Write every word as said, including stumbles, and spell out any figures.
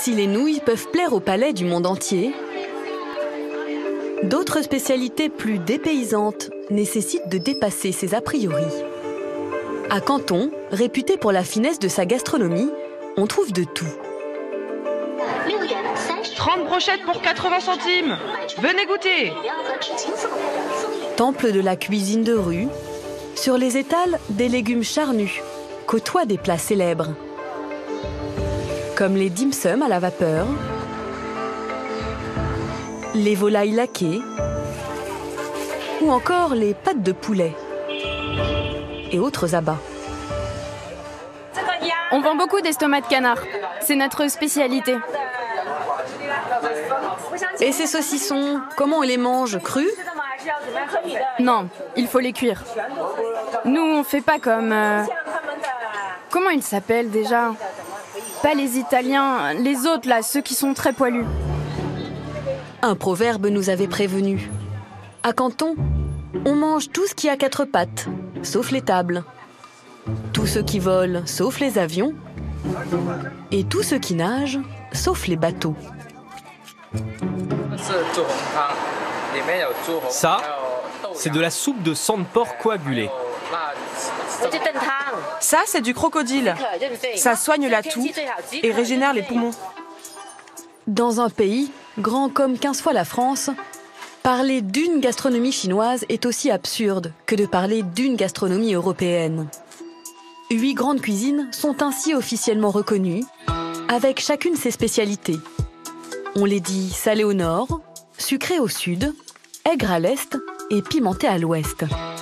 Si les nouilles peuvent plaire au palais du monde entier, d'autres spécialités plus dépaysantes nécessitent de dépasser ces a priori. À Canton, réputé pour la finesse de sa gastronomie, on trouve de tout. trente brochettes pour quatre-vingts centimes. Venez goûter. Temple de la cuisine de rue, sur les étals, des légumes charnus côtoient des plats célèbres, comme les dim sum à la vapeur, les volailles laquées ou encore les pâtes de poulet et autres abats. On vend beaucoup d'estomac de canard. C'est notre spécialité. Et ces saucissons, comment on les mange? Crus? Non, il faut les cuire. Nous, on fait pas comme... euh, Comment ils s'appellent déjà? Pas les Italiens, les autres là, ceux qui sont très poilus. Un proverbe nous avait prévenus. À Canton, on mange tout ce qui a quatre pattes, sauf les tables. Tout ce qui vole, sauf les avions. Et tout ce qui nage, sauf les bateaux. Ça, c'est de la soupe de sang de porc coagulée. Ça, c'est du crocodile. Ça soigne la toux et régénère les poumons. Dans un pays, grand comme quinze fois la France, parler d'une gastronomie chinoise est aussi absurde que de parler d'une gastronomie européenne. Huit grandes cuisines sont ainsi officiellement reconnues, avec chacune ses spécialités. On les dit salées au nord, sucrées au sud, aigres à l'est et pimentées à l'ouest.